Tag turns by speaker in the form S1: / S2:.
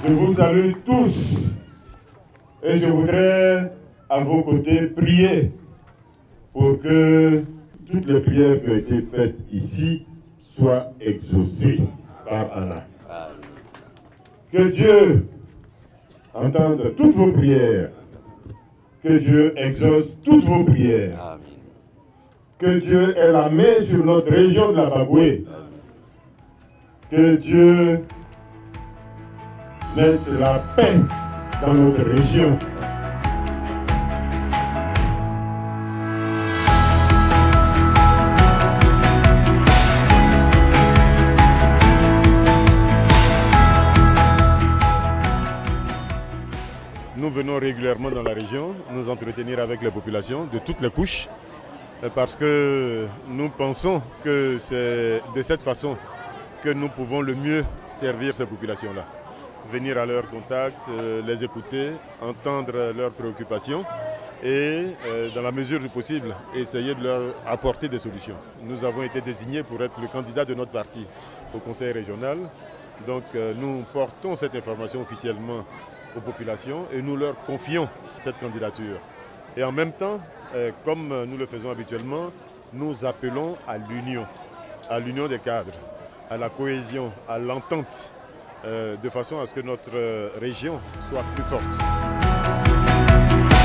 S1: Je vous salue tous et je voudrais à vos côtés prier pour que toutes les prières qui ont été faites ici soient exaucées par Allah. Que Dieu entende toutes vos prières, que Dieu exauce toutes vos prières, que Dieu ait la main sur notre région de la Baboué, que Dieu mette la paix dans notre région. Nous venons régulièrement dans la région, nous entretenir avec les populations de toutes les couches, parce que nous pensons que c'est de cette façon que nous pouvons le mieux servir ces populations-là. Venir à leur contact, les écouter, entendre leurs préoccupations et, dans la mesure du possible, essayer de leur apporter des solutions. Nous avons été désignés pour être le candidat de notre parti au conseil régional. Donc nous portons cette information officiellement aux populations et nous leur confions cette candidature. Et en même temps, comme nous le faisons habituellement, nous appelons à l'union des cadres, à la cohésion, à l'entente, de façon à ce que notre région soit plus forte.